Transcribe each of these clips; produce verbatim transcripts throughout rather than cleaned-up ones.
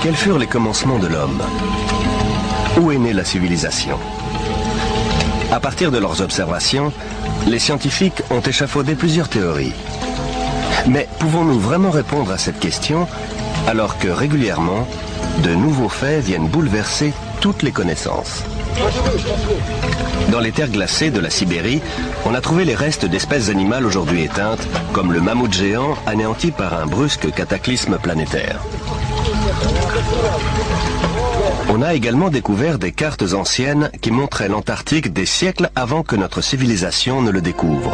Quels furent les commencements de l'homme? Où est née la civilisation? À partir de leurs observations, les scientifiques ont échafaudé plusieurs théories. Mais pouvons-nous vraiment répondre à cette question alors que régulièrement, de nouveaux faits viennent bouleverser toutes les connaissances? Dans les terres glacées de la Sibérie, on a trouvé les restes d'espèces animales aujourd'hui éteintes, comme le mammouth géant anéanti par un brusque cataclysme planétaire. On a également découvert des cartes anciennes qui montraient l'Antarctique des siècles avant que notre civilisation ne le découvre.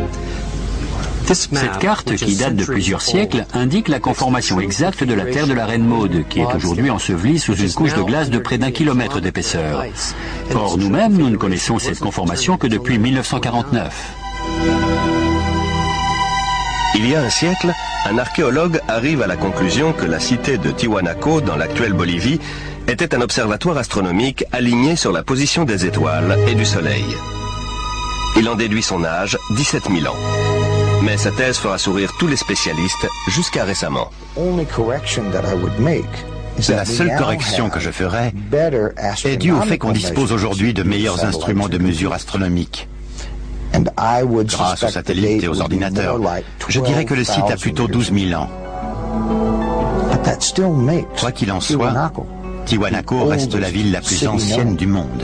Cette carte, qui date de plusieurs siècles, indique la conformation exacte de la Terre de la Reine Maude, qui est aujourd'hui ensevelie sous une couche de glace de près d'un kilomètre d'épaisseur. Or, nous-mêmes, nous ne connaissons cette conformation que depuis mille neuf cent quarante-neuf. Il y a un siècle, un archéologue arrive à la conclusion que la cité de Tiwanaku, dans l'actuelle Bolivie, était un observatoire astronomique aligné sur la position des étoiles et du Soleil. Il en déduit son âge, dix-sept mille ans. Mais sa thèse fera sourire tous les spécialistes jusqu'à récemment. La seule correction que je ferai est due au fait qu'on dispose aujourd'hui de meilleurs instruments de mesure astronomique. Grâce aux satellites et aux ordinateurs, je dirais que le site a plutôt douze mille ans. Quoi qu'il en soit, Tiwanaku reste la ville la plus ancienne du monde.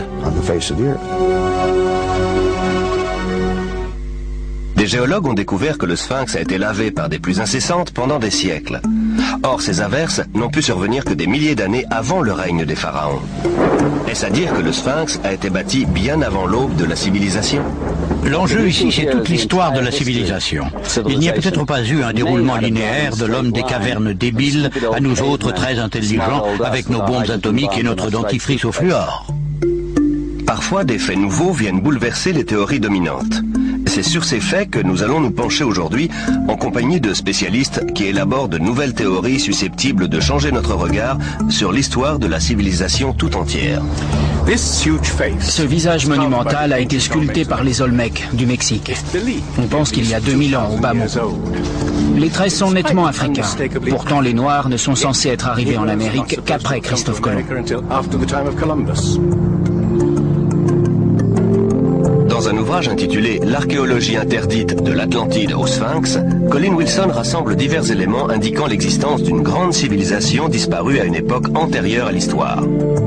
Des géologues ont découvert que le sphinx a été lavé par des pluies incessantes pendant des siècles. Or, ces averses n'ont pu survenir que des milliers d'années avant le règne des pharaons. Est-ce à dire que le sphinx a été bâti bien avant l'aube de la civilisation? L'enjeu ici, c'est toute l'histoire de la civilisation. Il n'y a peut-être pas eu un déroulement linéaire de l'homme des cavernes débiles à nous autres très intelligents avec nos bombes atomiques et notre dentifrice au fluor. Parfois, des faits nouveaux viennent bouleverser les théories dominantes. C'est sur ces faits que nous allons nous pencher aujourd'hui en compagnie de spécialistes qui élaborent de nouvelles théories susceptibles de changer notre regard sur l'histoire de la civilisation tout entière. Ce visage monumental a été sculpté par les Olmecs du Mexique. On pense qu'il y a deux mille ans au bas mot. Les traits sont nettement africains. Pourtant, les Noirs ne sont censés être arrivés en Amérique qu'après Christophe Colomb. Dans un ouvrage intitulé « L'archéologie interdite de l'Atlantide au Sphinx », Colin Wilson rassemble divers éléments indiquant l'existence d'une grande civilisation disparue à une époque antérieure à l'histoire.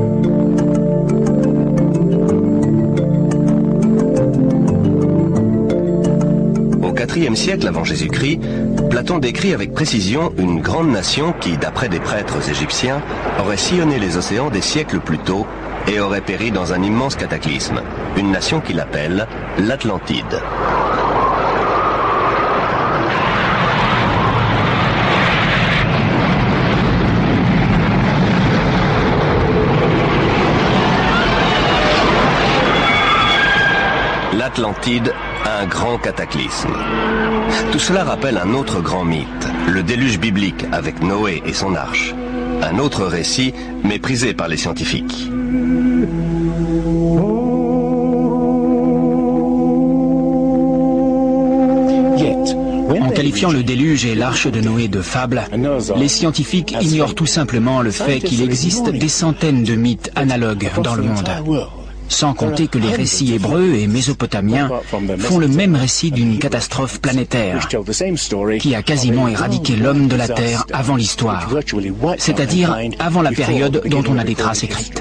Au quatrième siècle avant Jésus-Christ, Platon décrit avec précision une grande nation qui, d'après des prêtres égyptiens, aurait sillonné les océans des siècles plus tôt et aurait péri dans un immense cataclysme, une nation qu'il appelle l'Atlantide. L'Atlantide, un grand cataclysme. Tout cela rappelle un autre grand mythe, le déluge biblique avec Noé et son arche. Un autre récit méprisé par les scientifiques. En qualifiant le déluge et l'arche de Noé de fable, les scientifiques ignorent tout simplement le fait qu'il existe des centaines de mythes analogues dans le monde. Sans compter que les récits hébreux et mésopotamiens font le même récit d'une catastrophe planétaire qui a quasiment éradiqué l'homme de la Terre avant l'histoire, c'est-à-dire avant la période dont on a des traces écrites.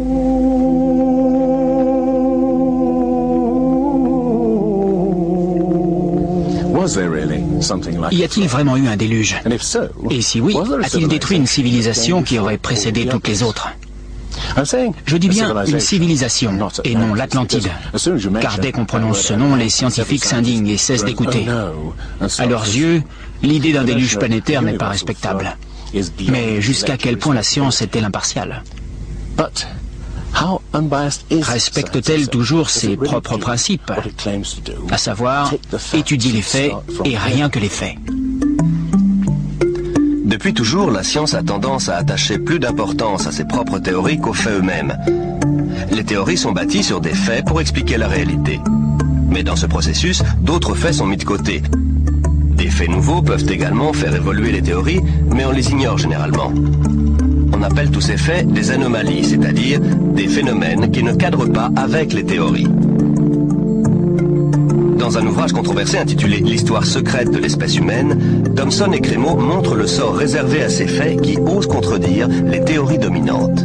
Y a-t-il vraiment eu un déluge? Et si oui, a-t-il détruit une civilisation qui aurait précédé toutes les autres? Je dis bien une civilisation, et non l'Atlantide, car dès qu'on prononce ce nom, les scientifiques s'indignent et cessent d'écouter. À leurs yeux, l'idée d'un déluge planétaire n'est pas respectable. Mais jusqu'à quel point la science est-elle impartiale? Respecte-t-elle toujours ses propres principes, à savoir étudier les faits et rien que les faits? Depuis toujours, la science a tendance à attacher plus d'importance à ses propres théories qu'aux faits eux-mêmes. Les théories sont bâties sur des faits pour expliquer la réalité. Mais dans ce processus, d'autres faits sont mis de côté. Des faits nouveaux peuvent également faire évoluer les théories, mais on les ignore généralement. On appelle tous ces faits des anomalies, c'est-à-dire des phénomènes qui ne cadrent pas avec les théories. Dans un ouvrage controversé intitulé « L'histoire secrète de l'espèce humaine », Thomson et Crémeau montrent le sort réservé à ces faits qui osent contredire les théories dominantes.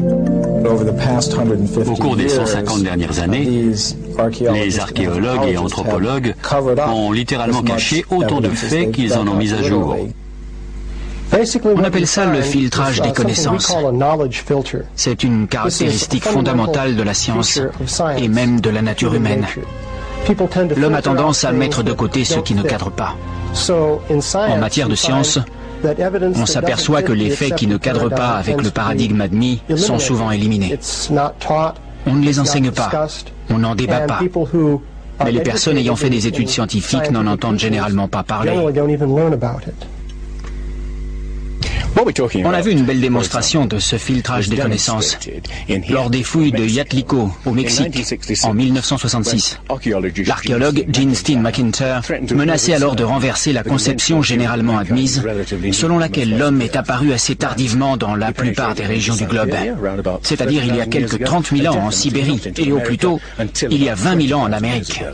Au cours des cent cinquante dernières années, les archéologues et anthropologues ont littéralement caché autant de faits qu'ils en ont mis à jour. On appelle ça le filtrage des connaissances. C'est une caractéristique fondamentale de la science et même de la nature humaine. L'homme a tendance à mettre de côté ce qui ne cadre pas. En matière de science, on s'aperçoit que les faits qui ne cadrent pas avec le paradigme admis sont souvent éliminés. On ne les enseigne pas, on n'en débat pas. Mais les personnes ayant fait des études scientifiques n'en entendent généralement pas parler. On a vu une belle démonstration de ce filtrage des connaissances lors des fouilles de Yatliko, au Mexique, en mille neuf cent soixante-six. L'archéologue Gene Steen McIntyre menaçait alors de renverser la conception généralement admise, selon laquelle l'homme est apparu assez tardivement dans la plupart des régions du globe, c'est-à-dire il y a quelques trente mille ans en Sibérie, et au plus tôt, il y a vingt mille ans en Amérique.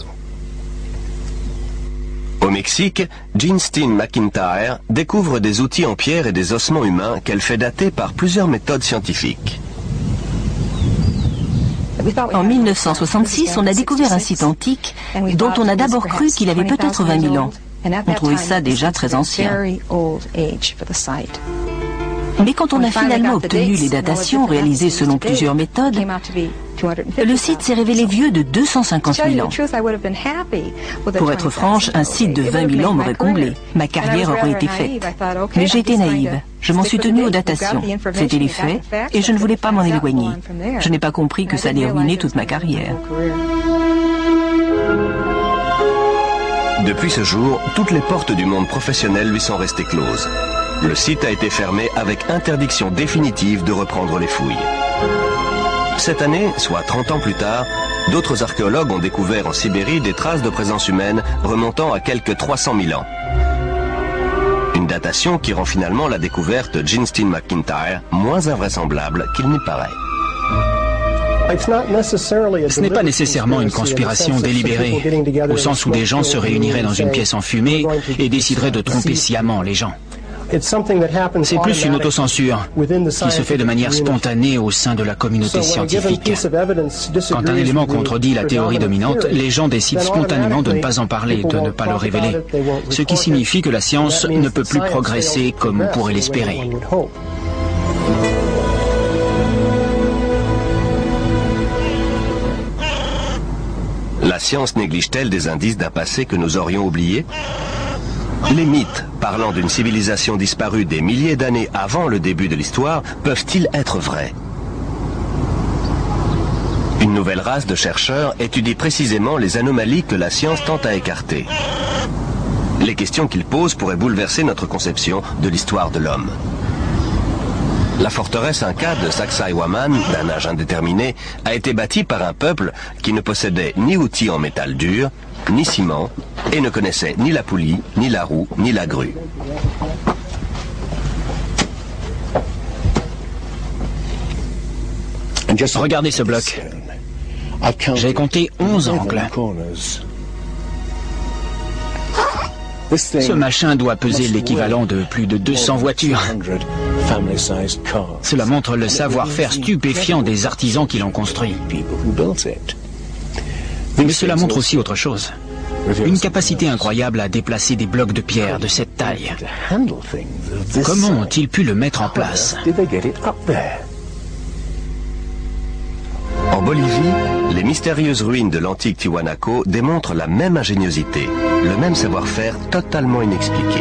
Au Mexique, Gene Steen McIntyre découvre des outils en pierre et des ossements humains qu'elle fait dater par plusieurs méthodes scientifiques. En mille neuf cent soixante-six, on a découvert un site antique dont on a d'abord cru qu'il avait peut-être vingt mille ans. On trouvait ça déjà très ancien. Mais quand on a finalement obtenu les datations réalisées selon plusieurs méthodes, le site s'est révélé vieux de deux cent cinquante mille ans. Pour être franche, un site de vingt mille ans m'aurait comblé. Ma carrière aurait été faite. Mais j'ai été naïve. Je m'en suis tenue aux datations. C'était les faits, et je ne voulais pas m'en éloigner. Je n'ai pas compris que ça allait ruiner toute ma carrière. Depuis ce jour, toutes les portes du monde professionnel lui sont restées closes. Le site a été fermé avec interdiction définitive de reprendre les fouilles. Cette année, soit trente ans plus tard, d'autres archéologues ont découvert en Sibérie des traces de présence humaine remontant à quelques trois cent mille ans. Une datation qui rend finalement la découverte de Gene Steen McIntyre moins invraisemblable qu'il n'y paraît. Ce n'est pas nécessairement une conspiration délibérée, au sens où des gens se réuniraient dans une pièce enfumée et décideraient de tromper sciemment les gens. C'est plus une autocensure qui se fait de manière spontanée au sein de la communauté scientifique. Quand un élément contredit la théorie dominante, les gens décident spontanément de ne pas en parler, de ne pas le révéler, ce qui signifie que la science ne peut plus progresser comme on pourrait l'espérer. La science néglige-t-elle des indices d'un passé que nous aurions oublié ? Les mythes parlant d'une civilisation disparue des milliers d'années avant le début de l'histoire peuvent-ils être vrais? Une nouvelle race de chercheurs étudie précisément les anomalies que la science tente à écarter. Les questions qu'ils posent pourraient bouleverser notre conception de l'histoire de l'homme. La forteresse Inca de Sacsayhuaman, d'un âge indéterminé, a été bâtie par un peuple qui ne possédait ni outils en métal dur, ni ciment, et ne connaissait ni la poulie, ni la roue, ni la grue. Regardez ce bloc. J'ai compté onze angles. Ce machin doit peser l'équivalent de plus de deux cents voitures. Cela montre le savoir-faire stupéfiant des artisans qui l'ont construit. Mais cela montre aussi autre chose. Une capacité incroyable à déplacer des blocs de pierre de cette taille. Comment ont-ils pu le mettre en place? En Bolivie, les mystérieuses ruines de l'antique Tiwanaku démontrent la même ingéniosité, le même savoir-faire totalement inexpliqué.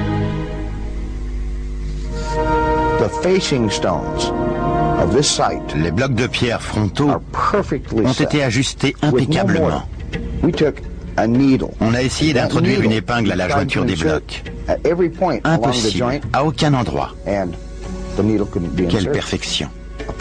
Les blocs de pierre frontaux ont été ajustés impeccablement. On a essayé d'introduire une épingle à la jointure des blocs. Impossible, à aucun endroit. Quelle perfection.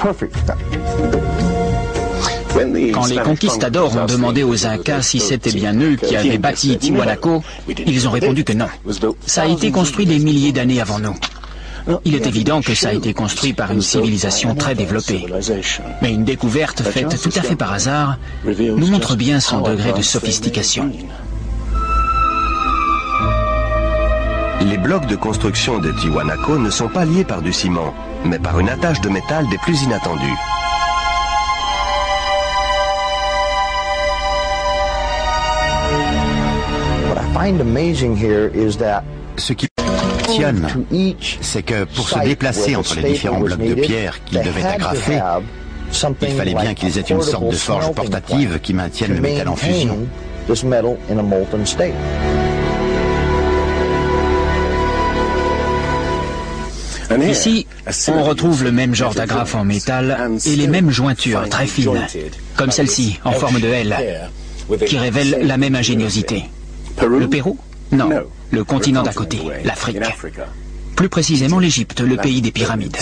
Quand les conquistadors ont demandé aux Incas si c'était bien eux qui avaient bâti Tiwanaku, ils ont répondu que non. Ça a été construit des milliers d'années avant nous. Il est évident que ça a été construit par une civilisation très développée. Mais une découverte faite tout à fait par hasard nous montre bien son degré de sophistication. Les blocs de construction de Tiwanaku ne sont pas liés par du ciment, mais par une attache de métal des plus inattendues. Ce qui impressionne, c'est que pour se déplacer entre les différents blocs de pierre qu'ils devaient agrafer, il fallait bien qu'ils aient une sorte de forge portative qui maintienne le métal en fusion. Ici, on retrouve le même genre d'agrafe en métal et les mêmes jointures très fines, comme celle-ci, en forme de L, qui révèle la même ingéniosité. Le Pérou? Non, le continent d'à côté, l'Afrique. Plus précisément l'Égypte, le pays des pyramides.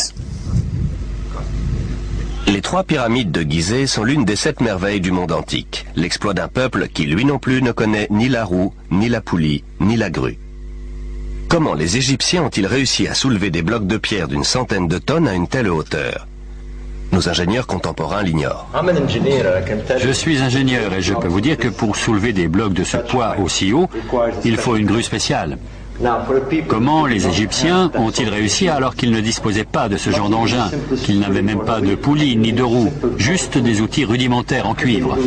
Les trois pyramides de Gizeh sont l'une des sept merveilles du monde antique, l'exploit d'un peuple qui, lui non plus, ne connaît ni la roue, ni la poulie, ni la grue. Comment les Égyptiens ont-ils réussi à soulever des blocs de pierre d'une centaine de tonnes à une telle hauteur? Nos ingénieurs contemporains l'ignorent. Je suis ingénieur et je peux vous dire que pour soulever des blocs de ce poids aussi haut, il faut une grue spéciale. Comment les Égyptiens ont-ils réussi alors qu'ils ne disposaient pas de ce genre d'engin, qu'ils n'avaient même pas de poulie ni de roue, juste des outils rudimentaires en cuivre?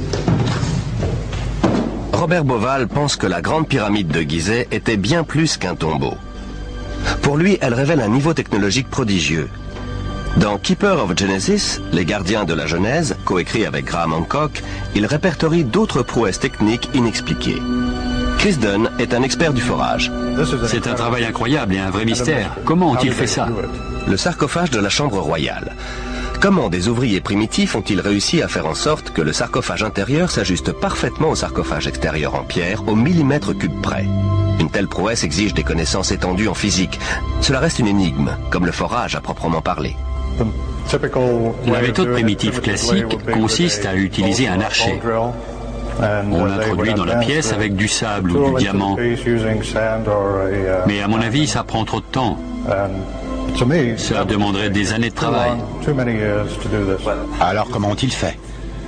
Robert Bauval pense que la grande pyramide de Gizeh était bien plus qu'un tombeau. Pour lui, elle révèle un niveau technologique prodigieux. Dans Keeper of Genesis, Les gardiens de la Genèse, coécrit avec Graham Hancock, il répertorie d'autres prouesses techniques inexpliquées. Chris Dunn est un expert du forage. C'est un travail incroyable et un vrai mystère. Comment ont-ils fait ça? Le sarcophage de la chambre royale. Comment des ouvriers primitifs ont-ils réussi à faire en sorte que le sarcophage intérieur s'ajuste parfaitement au sarcophage extérieur en pierre, au millimètre cube près? Une telle prouesse exige des connaissances étendues en physique. Cela reste une énigme, comme le forage à proprement parler. La méthode primitive classique consiste à utiliser un archet. On l'introduit dans la pièce avec du sable ou du diamant. Mais à mon avis, ça prend trop de temps. Ça demanderait des années de travail. Alors comment ont-ils fait?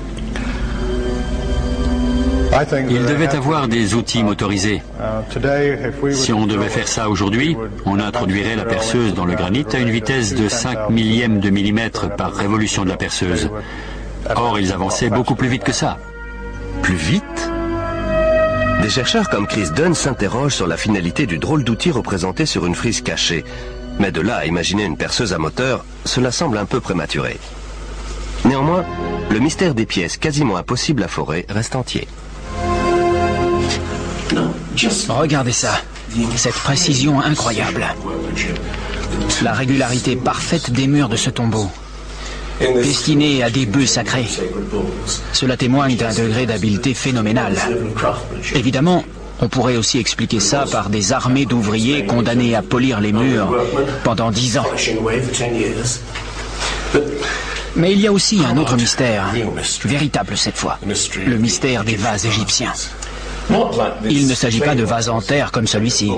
Il devait avoir des outils motorisés. Si on devait faire ça aujourd'hui, on introduirait la perceuse dans le granit à une vitesse de cinq millièmes de millimètre par révolution de la perceuse. Or, ils avançaient beaucoup plus vite que ça. Plus vite? Des chercheurs comme Chris Dunn s'interrogent sur la finalité du drôle d'outil représenté sur une frise cachée. Mais de là à imaginer une perceuse à moteur, cela semble un peu prématuré. Néanmoins, le mystère des pièces quasiment impossibles à forer reste entier. Regardez ça, cette précision incroyable. La régularité parfaite des murs de ce tombeau, destiné à des bœufs sacrés. Cela témoigne d'un degré d'habileté phénoménal. Évidemment, on pourrait aussi expliquer ça par des armées d'ouvriers condamnés à polir les murs pendant dix ans. Mais il y a aussi un autre mystère, véritable cette fois, le mystère des vases égyptiens. Il ne s'agit pas de vases en terre comme celui-ci,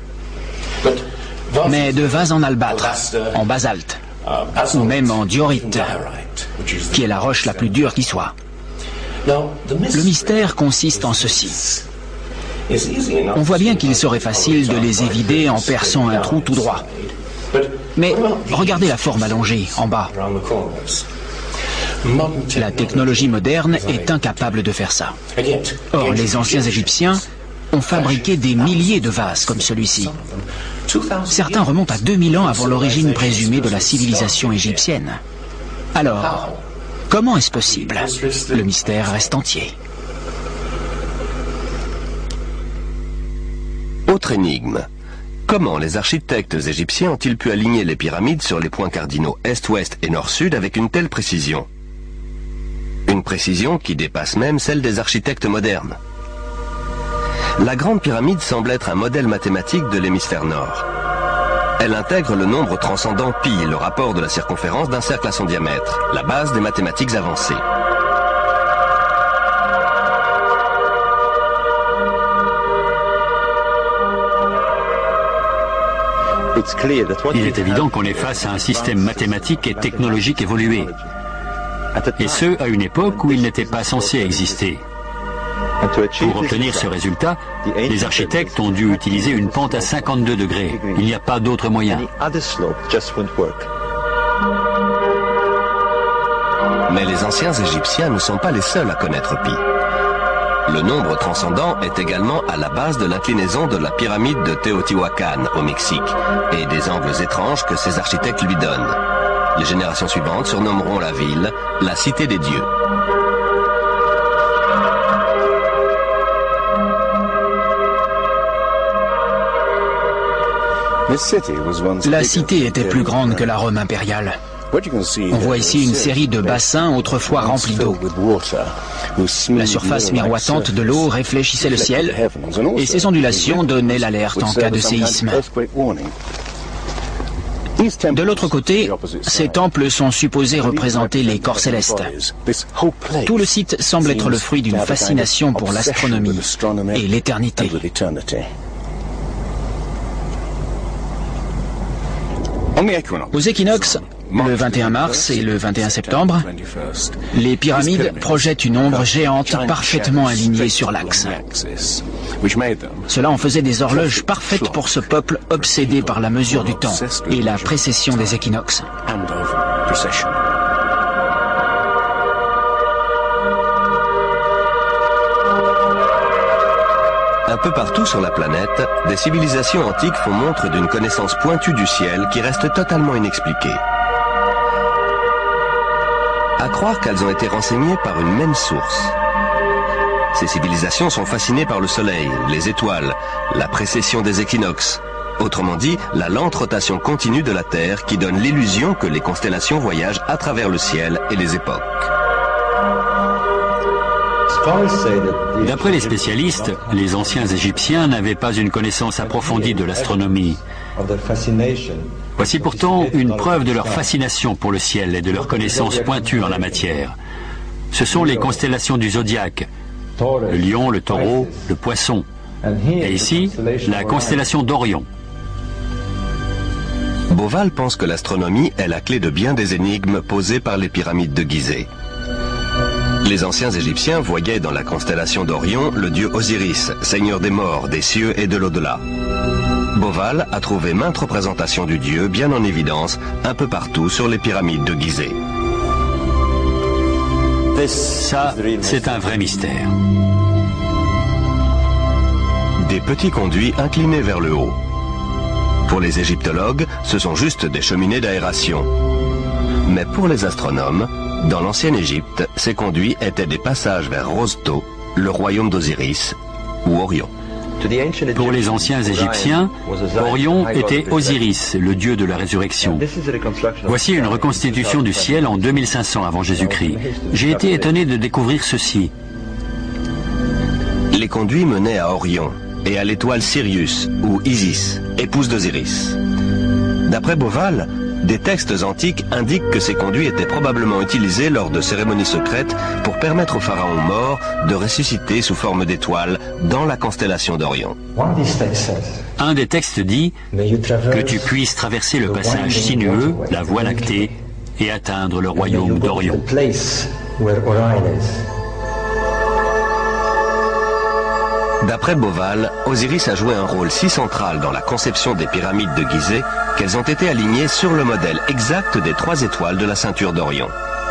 mais de vases en albâtre, en basalte, ou même en diorite, qui est la roche la plus dure qui soit. Le mystère consiste en ceci. On voit bien qu'il serait facile de les évider en perçant un trou tout droit. Mais regardez la forme allongée, en bas. La technologie moderne est incapable de faire ça. Or, les anciens Égyptiens ont fabriqué des milliers de vases comme celui-ci. Certains remontent à deux mille ans avant l'origine présumée de la civilisation égyptienne. Alors, comment est-ce possible? Le mystère reste entier. Autre énigme. Comment les architectes égyptiens ont-ils pu aligner les pyramides sur les points cardinaux est-ouest et nord-sud avec une telle précision? Une précision qui dépasse même celle des architectes modernes. La Grande Pyramide semble être un modèle mathématique de l'hémisphère nord. Elle intègre le nombre transcendant pi, le rapport de la circonférence d'un cercle à son diamètre, la base des mathématiques avancées. Il est évident qu'on est face à un système mathématique et technologique évolué, et ce, à une époque où il n'était pas censé exister. Pour obtenir ce résultat, les architectes ont dû utiliser une pente à cinquante-deux degrés. Il n'y a pas d'autre moyen. Mais les anciens Égyptiens ne sont pas les seuls à connaître pi. Le nombre transcendant est également à la base de l'inclinaison de la pyramide de Teotihuacan au Mexique et des angles étranges que ses architectes lui donnent. Les générations suivantes surnommeront la ville la Cité des Dieux. La cité était plus grande que la Rome impériale. On voit ici une série de bassins autrefois remplis d'eau. La surface miroitante de l'eau réfléchissait le ciel et ces ondulations donnaient l'alerte en cas de séisme. De l'autre côté, ces temples sont supposés représenter les corps célestes. Tout le site semble être le fruit d'une fascination pour l'astronomie et l'éternité. Aux équinoxes, le vingt et un mars et le vingt et un septembre, les pyramides projettent une ombre géante parfaitement alignée sur l'axe. Cela en faisait des horloges parfaites pour ce peuple obsédé par la mesure du temps et la précession des équinoxes. Un peu partout sur la planète, des civilisations antiques font montre d'une connaissance pointue du ciel qui reste totalement inexpliquée. À croire qu'elles ont été renseignées par une même source. Ces civilisations sont fascinées par le soleil, les étoiles, la précession des équinoxes. Autrement dit, la lente rotation continue de la Terre qui donne l'illusion que les constellations voyagent à travers le ciel et les époques. D'après les spécialistes, les anciens Égyptiens n'avaient pas une connaissance approfondie de l'astronomie. Voici pourtant une preuve de leur fascination pour le ciel et de leur connaissance pointue en la matière. Ce sont les constellations du zodiaque, le lion, le taureau, le poisson, et ici, la constellation d'Orion. Beauval pense que l'astronomie est la clé de bien des énigmes posées par les pyramides de Gizeh. Les anciens Égyptiens voyaient dans la constellation d'Orion le dieu Osiris, seigneur des morts, des cieux et de l'au-delà. Beauval a trouvé maintes représentations du dieu bien en évidence un peu partout sur les pyramides de Gizeh. Ça, c'est un vrai mystère. Des petits conduits inclinés vers le haut. Pour les égyptologues, ce sont juste des cheminées d'aération. Mais pour les astronomes, dans l'ancienne Égypte, ces conduits étaient des passages vers Rosto, le royaume d'Osiris, ou Orion. Pour les anciens Égyptiens, Orion était Osiris, le dieu de la résurrection. Voici une reconstitution du ciel en deux mille cinq cents avant Jésus-Christ. J'ai été étonné de découvrir ceci. Les conduits menaient à Orion et à l'étoile Sirius, ou Isis, épouse d'Osiris. D'après Beauval, des textes antiques indiquent que ces conduits étaient probablement utilisés lors de cérémonies secrètes pour permettre aux pharaons morts de ressusciter sous forme d'étoiles dans la constellation d'Orion. Un des textes dit que tu puisses traverser le passage sinueux, la Voie lactée, et atteindre le royaume d'Orion. D'après Beauval, Osiris a joué un rôle si central dans la conception des pyramides de Gizeh qu'elles ont été alignées sur le modèle exact des trois étoiles de la ceinture d'Orion.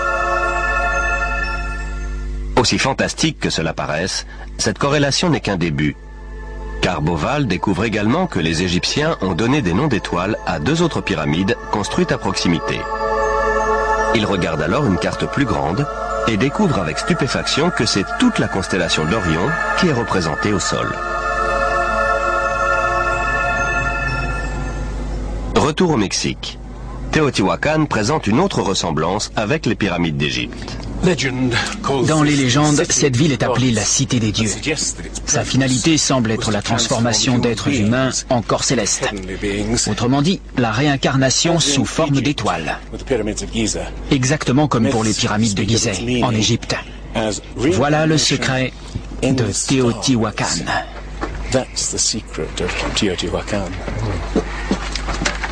Aussi fantastique que cela paraisse, cette corrélation n'est qu'un début. Car Beauval découvre également que les Égyptiens ont donné des noms d'étoiles à deux autres pyramides construites à proximité. Il regarde alors une carte plus grande et découvre avec stupéfaction que c'est toute la constellation d'Orion qui est représentée au sol. Retour au Mexique. Teotihuacan présente une autre ressemblance avec les pyramides d'Égypte. Dans les légendes, cette ville est appelée la Cité des Dieux. Sa finalité semble être la transformation d'êtres humains en corps célestes. Autrement dit, la réincarnation sous forme d'étoiles. Exactement comme pour les pyramides de Gizeh, en Égypte. Voilà le secret de Teotihuacan.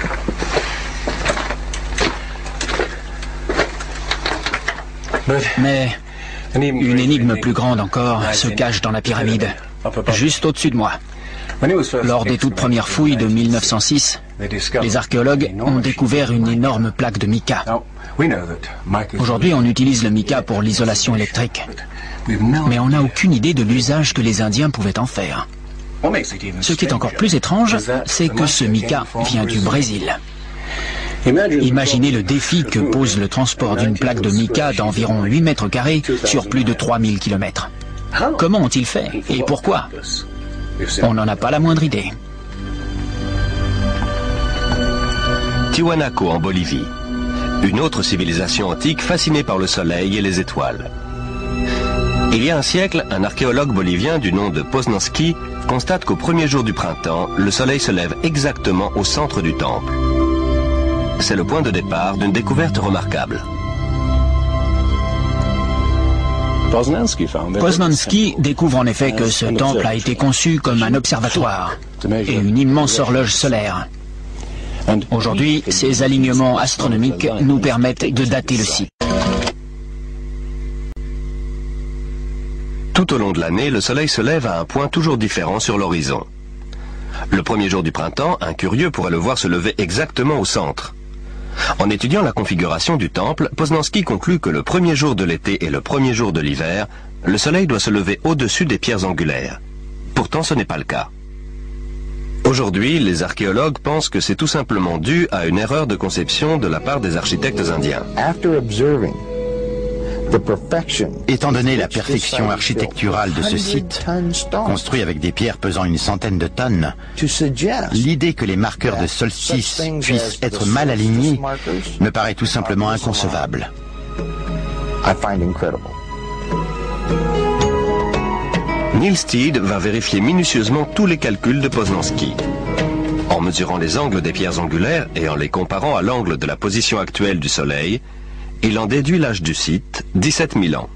Mais une énigme plus grande encore se cache dans la pyramide, juste au-dessus de moi. Lors des toutes premières fouilles de mille neuf cent six, les archéologues ont découvert une énorme plaque de mica. Aujourd'hui, on utilise le mica pour l'isolation électrique. Mais on n'a aucune idée de l'usage que les Indiens pouvaient en faire. Ce qui est encore plus étrange, c'est que ce mica vient du Brésil. Imaginez le défi que pose le transport d'une plaque de mica d'environ huit mètres carrés sur plus de trois mille kilomètres. Comment ont-ils fait et pourquoi? On n'en a pas la moindre idée. Tiwanaku en Bolivie. Une autre civilisation antique fascinée par le soleil et les étoiles. Il y a un siècle, un archéologue bolivien du nom de Poznanski constate qu'au premier jour du printemps, le soleil se lève exactement au centre du temple. C'est le point de départ d'une découverte remarquable. Poznanski découvre en effet que ce temple a été conçu comme un observatoire et une immense horloge solaire. Aujourd'hui, ces alignements astronomiques nous permettent de dater le site. Tout au long de l'année, le soleil se lève à un point toujours différent sur l'horizon. Le premier jour du printemps, un curieux pourrait le voir se lever exactement au centre. En étudiant la configuration du temple, Poznanski conclut que le premier jour de l'été et le premier jour de l'hiver, le soleil doit se lever au-dessus des pierres angulaires. Pourtant, ce n'est pas le cas. Aujourd'hui, les archéologues pensent que c'est tout simplement dû à une erreur de conception de la part des architectes indiens. Étant donné la perfection architecturale de ce site, construit avec des pierres pesant une centaine de tonnes, l'idée que les marqueurs de solstice puissent être mal alignés me paraît tout simplement inconcevable. Neil Steed va vérifier minutieusement tous les calculs de Poznanski. En mesurant les angles des pierres angulaires et en les comparant à l'angle de la position actuelle du Soleil, il en déduit l'âge du site, dix-sept mille ans.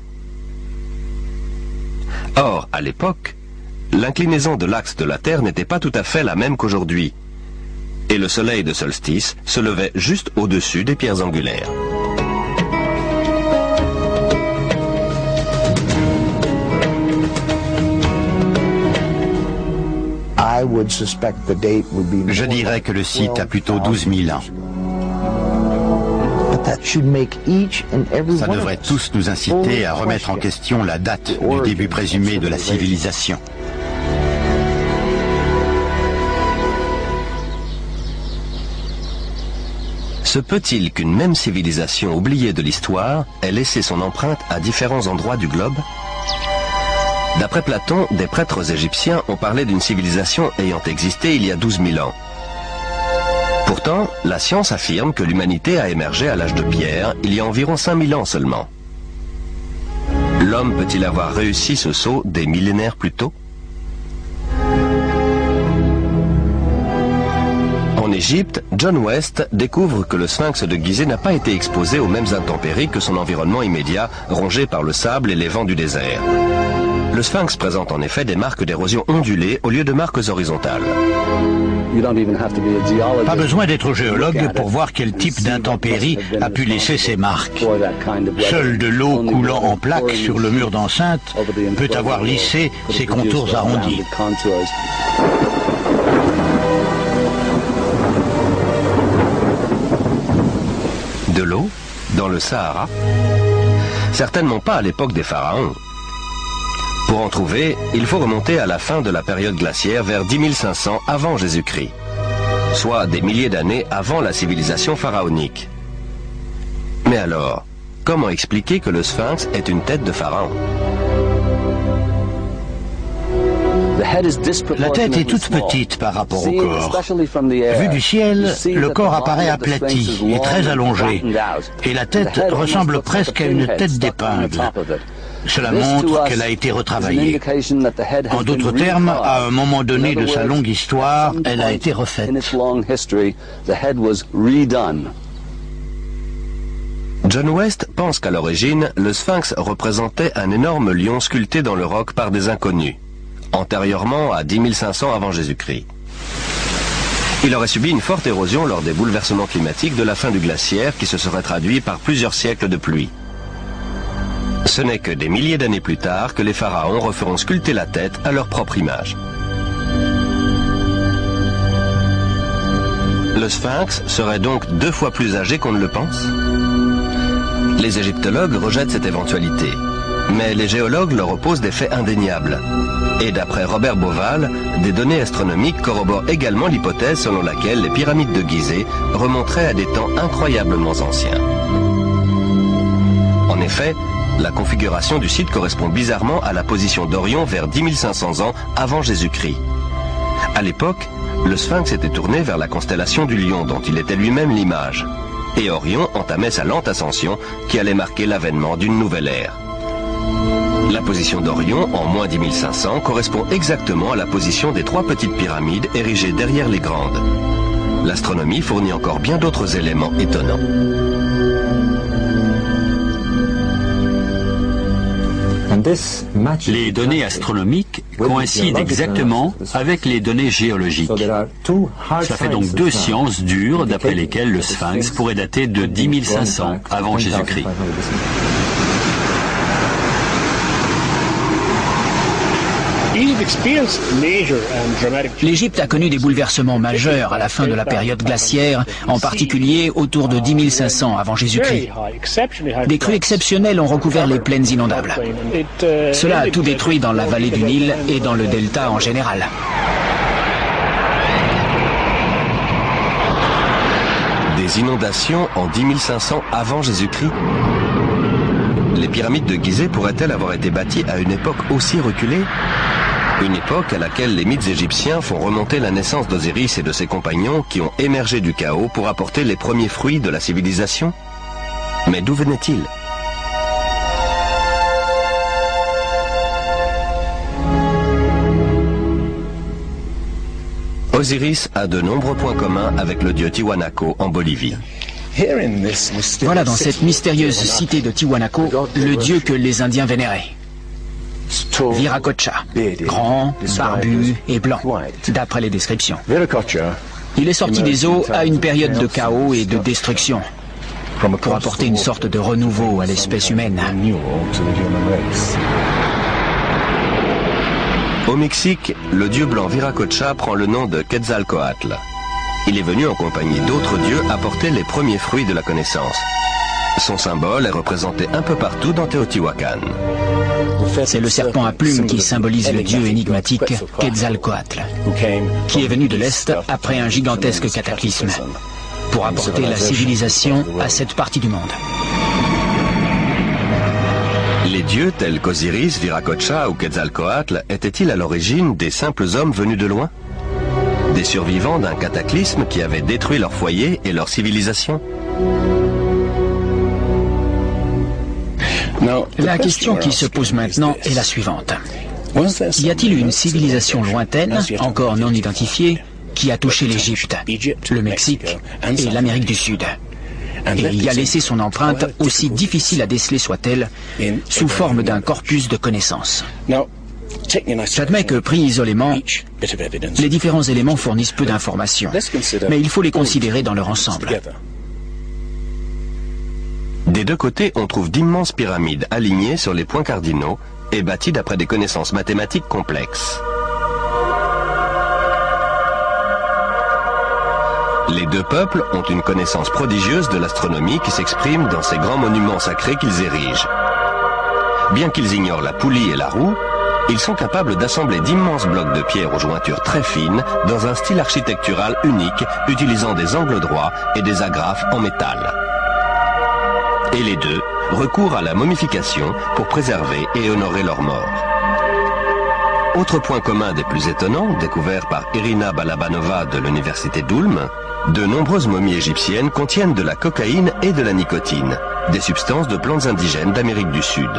Or, à l'époque, l'inclinaison de l'axe de la Terre n'était pas tout à fait la même qu'aujourd'hui, et le soleil de solstice se levait juste au-dessus des pierres angulaires. Je dirais que le site a plutôt douze mille ans. Ça devrait tous nous inciter à remettre en question la date du début présumé de la civilisation. Se peut-il qu'une même civilisation oubliée de l'histoire ait laissé son empreinte à différents endroits du globe? D'après Platon, des prêtres égyptiens ont parlé d'une civilisation ayant existé il y a douze mille ans. Pourtant, la science affirme que l'humanité a émergé à l'âge de pierre il y a environ cinq mille ans seulement. L'homme peut-il avoir réussi ce saut des millénaires plus tôt? En Égypte, John West découvre que le sphinx de Gizeh n'a pas été exposé aux mêmes intempéries que son environnement immédiat, rongé par le sable et les vents du désert. Le sphinx présente en effet des marques d'érosion ondulées au lieu de marques horizontales. Pas besoin d'être géologue pour voir quel type d'intempérie a pu laisser ces marques. Seule de l'eau coulant en plaques sur le mur d'enceinte peut avoir lissé ses contours arrondis. De l'eau, dans le Sahara? Certainement pas à l'époque des pharaons. Pour en trouver, il faut remonter à la fin de la période glaciaire vers dix mille cinq cents avant Jésus-Christ, soit des milliers d'années avant la civilisation pharaonique. Mais alors, comment expliquer que le sphinx est une tête de pharaon? La tête est toute petite par rapport au corps. Vu du ciel, le corps apparaît aplati et très allongé, et la tête ressemble presque à une tête d'épingle. Cela montre qu'elle a été retravaillée. En d'autres termes, à un moment donné de sa longue histoire, elle a été refaite. John West pense qu'à l'origine, le sphinx représentait un énorme lion sculpté dans le roc par des inconnus, antérieurement à dix mille cinq cents avant Jésus-Christ. Il aurait subi une forte érosion lors des bouleversements climatiques de la fin du glaciaire qui se serait traduit par plusieurs siècles de pluie. Ce n'est que des milliers d'années plus tard que les pharaons referont sculpter la tête à leur propre image. Le sphinx serait donc deux fois plus âgé qu'on ne le pense? Les égyptologues rejettent cette éventualité, mais les géologues leur opposent des faits indéniables. Et d'après Robert Bauval, des données astronomiques corroborent également l'hypothèse selon laquelle les pyramides de Gizeh remonteraient à des temps incroyablement anciens. En effet, la configuration du site correspond bizarrement à la position d'Orion vers dix mille cinq cents ans avant Jésus-Christ. À l'époque, le sphinx était tourné vers la constellation du Lion dont il était lui-même l'image. Et Orion entamait sa lente ascension qui allait marquer l'avènement d'une nouvelle ère. La position d'Orion en moins dix mille cinq cents correspond exactement à la position des trois petites pyramides érigées derrière les grandes. L'astronomie fournit encore bien d'autres éléments étonnants. Les données astronomiques coïncident exactement avec les données géologiques. Cela fait donc deux sciences dures d'après lesquelles le sphinx pourrait dater de dix mille cinq cents avant Jésus-Christ. L'Égypte a connu des bouleversements majeurs à la fin de la période glaciaire, en particulier autour de dix mille cinq cents avant Jésus-Christ. Des crues exceptionnelles ont recouvert les plaines inondables. Cela a tout détruit dans la vallée du Nil et dans le delta en général. Des inondations en dix mille cinq cents avant Jésus-Christ? Les pyramides de Gizeh pourraient-elles avoir été bâties à une époque aussi reculée? Une époque à laquelle les mythes égyptiens font remonter la naissance d'Osiris et de ses compagnons qui ont émergé du chaos pour apporter les premiers fruits de la civilisation? Mais d'où venaient-ils? Osiris a de nombreux points communs avec le dieu Tiwanaku en Bolivie. Voilà dans cette mystérieuse cité de Tiwanaku le dieu que les Indiens vénéraient. Viracocha, grand, barbu et blanc, d'après les descriptions. Il est sorti des eaux à une période de chaos et de destruction, pour apporter une sorte de renouveau à l'espèce humaine. Au Mexique, le dieu blanc Viracocha prend le nom de Quetzalcoatl. Il est venu en compagnie d'autres dieux apporter les premiers fruits de la connaissance. Son symbole est représenté un peu partout dans Teotihuacan. C'est le serpent à plumes qui symbolise le dieu énigmatique Quetzalcoatl, qui est venu de l'Est après un gigantesque cataclysme, pour apporter la civilisation à cette partie du monde. Les dieux tels qu'Osiris, Viracocha ou Quetzalcoatl étaient-ils à l'origine des simples hommes venus de loin? Des survivants d'un cataclysme qui avait détruit leur foyer et leur civilisation? La question qui se pose maintenant est la suivante. Y a-t-il une civilisation lointaine, encore non identifiée, qui a touché l'Égypte, le Mexique et l'Amérique du Sud, et y a laissé son empreinte, aussi difficile à déceler soit-elle, sous forme d'un corpus de connaissances? J'admets que, pris isolément, les différents éléments fournissent peu d'informations, mais il faut les considérer dans leur ensemble. Des deux côtés, on trouve d'immenses pyramides alignées sur les points cardinaux et bâties d'après des connaissances mathématiques complexes. Les deux peuples ont une connaissance prodigieuse de l'astronomie qui s'exprime dans ces grands monuments sacrés qu'ils érigent. Bien qu'ils ignorent la poulie et la roue, ils sont capables d'assembler d'immenses blocs de pierre aux jointures très fines dans un style architectural unique utilisant des angles droits et des agrafes en métal. Et les deux recourent à la momification pour préserver et honorer leurs morts. Autre point commun des plus étonnants, découvert par Irina Balabanova de l'université d'Ulm, de nombreuses momies égyptiennes contiennent de la cocaïne et de la nicotine, des substances de plantes indigènes d'Amérique du Sud.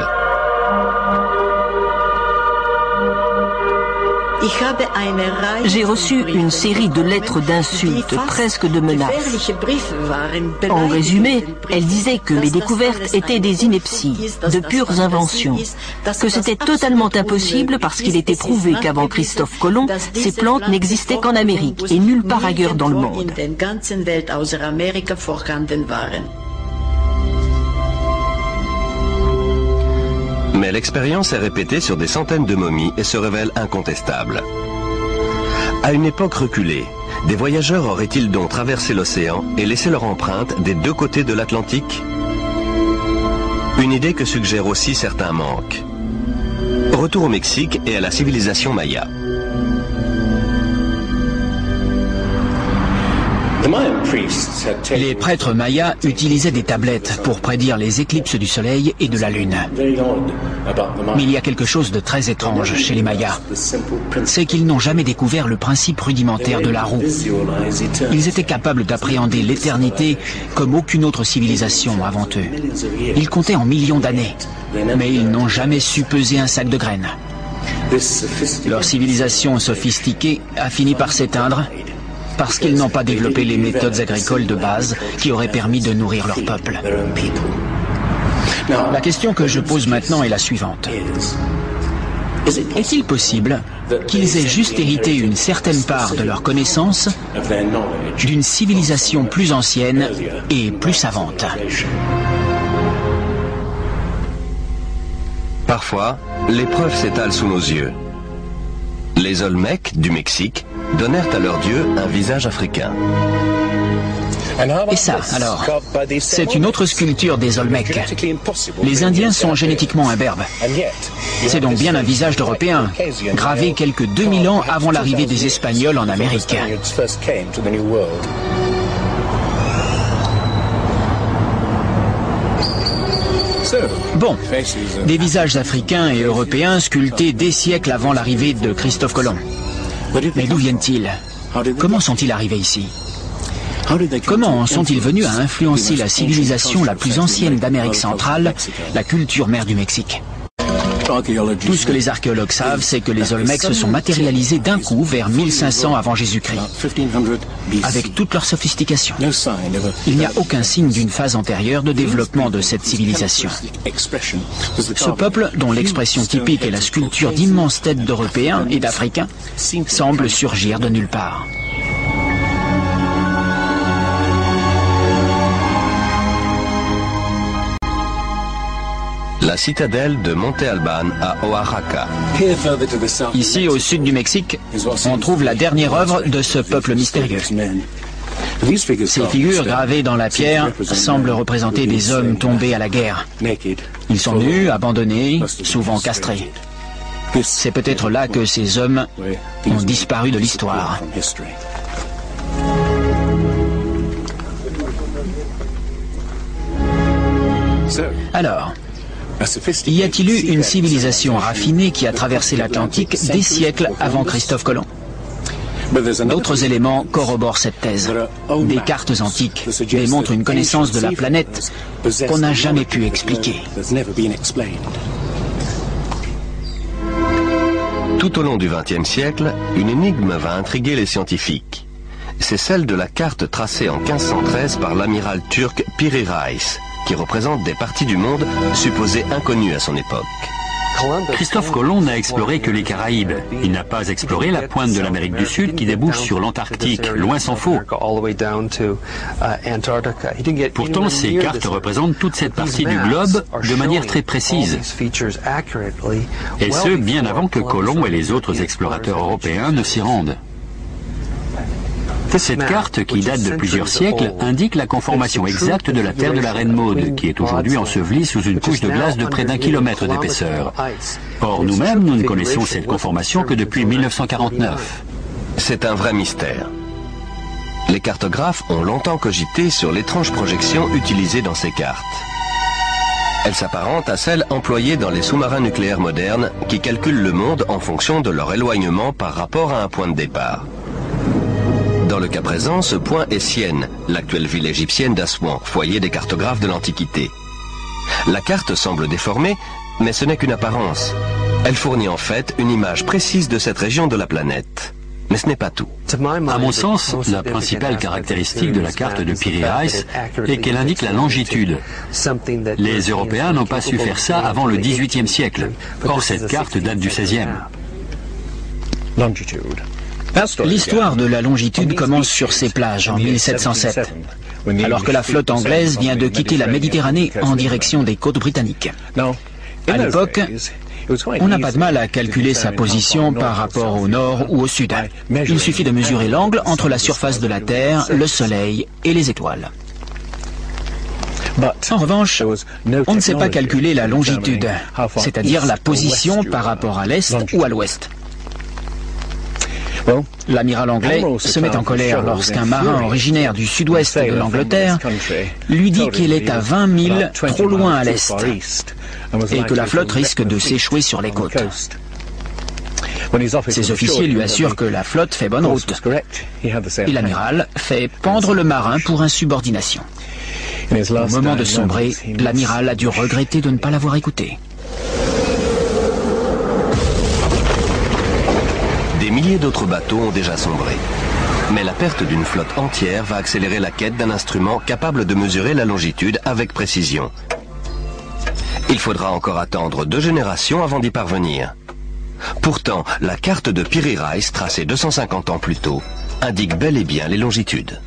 J'ai reçu une série de lettres d'insultes, presque de menaces. En résumé, elles disaient que mes découvertes étaient des inepties, de pures inventions, que c'était totalement impossible parce qu'il était prouvé qu'avant Christophe Colomb, ces plantes n'existaient qu'en Amérique et nulle part ailleurs dans le monde. Mais l'expérience est répétée sur des centaines de momies et se révèle incontestable. À une époque reculée, des voyageurs auraient-ils donc traversé l'océan et laissé leur empreinte des deux côtés de l'Atlantique? Une idée que suggèrent aussi certains manques. Retour au Mexique et à la civilisation maya. Les prêtres mayas utilisaient des tablettes pour prédire les éclipses du soleil et de la lune. Mais il y a quelque chose de très étrange chez les mayas. C'est qu'ils n'ont jamais découvert le principe rudimentaire de la roue. Ils étaient capables d'appréhender l'éternité comme aucune autre civilisation avant eux. Ils comptaient en millions d'années, mais ils n'ont jamais su peser un sac de graines. Leur civilisation sophistiquée a fini par s'éteindre parce qu'ils n'ont pas développé les méthodes agricoles de base qui auraient permis de nourrir leur peuple. La question que je pose maintenant est la suivante. Est-il possible qu'ils aient juste hérité une certaine part de leur connaissance d'une civilisation plus ancienne et plus savante? Parfois, les preuves s'étalent sous nos yeux. Les Olmecs du Mexique donnèrent à leur dieu un visage africain. Et ça, alors, c'est une autre sculpture des Olmecs. Les Indiens sont génétiquement imberbes. C'est donc bien un visage d'Européen, gravé quelques deux mille ans avant l'arrivée des Espagnols en Amérique. Bon, des visages africains et européens sculptés des siècles avant l'arrivée de Christophe Colomb. Mais d'où viennent-ils? Comment sont-ils arrivés ici? Comment sont-ils venus à influencer la civilisation la plus ancienne d'Amérique centrale, la culture mère du Mexique? Tout ce que les archéologues savent, c'est que les Olmecs se sont matérialisés d'un coup vers mille cinq cents avant Jésus-Christ, avec toute leur sophistication. Il n'y a aucun signe d'une phase antérieure de développement de cette civilisation. Ce peuple, dont l'expression typique est la sculpture d'immenses têtes d'Européens et d'Africains, semble surgir de nulle part. La citadelle de Monte Alban à Oaxaca. Ici, au sud du Mexique, on trouve la dernière œuvre de ce peuple mystérieux. Ces figures gravées dans la pierre semblent représenter des hommes tombés à la guerre. Ils sont nus, abandonnés, souvent castrés. C'est peut-être là que ces hommes ont disparu de l'histoire. Alors, y a-t-il eu une civilisation raffinée qui a traversé l'Atlantique des siècles avant Christophe Colomb? D'autres éléments corroborent cette thèse. Des cartes antiques démontrent une connaissance de la planète qu'on n'a jamais pu expliquer. Tout au long du vingtième siècle, une énigme va intriguer les scientifiques. C'est celle de la carte tracée en quinze cent treize par l'amiral turc Piri Reis, qui représente des parties du monde supposées inconnues à son époque. Christophe Colomb n'a exploré que les Caraïbes. Il n'a pas exploré la pointe de l'Amérique du Sud qui débouche sur l'Antarctique, loin s'en faut. Pourtant, ces cartes représentent toute cette partie du globe de manière très précise. Et ce, bien avant que Colomb et les autres explorateurs européens ne s'y rendent. Cette carte, qui date de plusieurs siècles, indique la conformation exacte de la terre de la Reine Maude, qui est aujourd'hui ensevelie sous une couche de glace de près d'un kilomètre d'épaisseur. Or, nous-mêmes, nous ne connaissons cette conformation que depuis mille neuf cent quarante-neuf. C'est un vrai mystère. Les cartographes ont longtemps cogité sur l'étrange projection utilisée dans ces cartes. Elle s'apparente à celle employée dans les sous-marins nucléaires modernes qui calculent le monde en fonction de leur éloignement par rapport à un point de départ. Dans le cas présent, ce point est Sienne, l'actuelle ville égyptienne d'Assouan, foyer des cartographes de l'Antiquité. La carte semble déformée, mais ce n'est qu'une apparence. Elle fournit en fait une image précise de cette région de la planète. Mais ce n'est pas tout. À mon sens, la principale caractéristique de la carte de Piri Reis est qu'elle indique la longitude. Les Européens n'ont pas su faire ça avant le dix-huitième siècle. Or, cette carte date du seizième. L'histoire de la longitude commence sur ces plages en mille sept cent sept, alors que la flotte anglaise vient de quitter la Méditerranée en direction des côtes britanniques. À l'époque, on n'a pas de mal à calculer sa position par rapport au nord ou au sud. Il suffit de mesurer l'angle entre la surface de la Terre, le Soleil et les étoiles. En revanche, on ne sait pas calculer la longitude, c'est-à-dire la position par rapport à l'est ou à l'ouest. L'amiral anglais se met en colère lorsqu'un marin originaire du sud-ouest de l'Angleterre lui dit qu'il est à vingt milles trop loin à l'est et que la flotte risque de s'échouer sur les côtes. Ses officiers lui assurent que la flotte fait bonne route et l'amiral fait pendre le marin pour insubordination. Au moment de sombrer, l'amiral a dû regretter de ne pas l'avoir écouté. Des milliers d'autres bateaux ont déjà sombré. Mais la perte d'une flotte entière va accélérer la quête d'un instrument capable de mesurer la longitude avec précision. Il faudra encore attendre deux générations avant d'y parvenir. Pourtant, la carte de Piri Reis, tracée deux cent cinquante ans plus tôt, indique bel et bien les longitudes.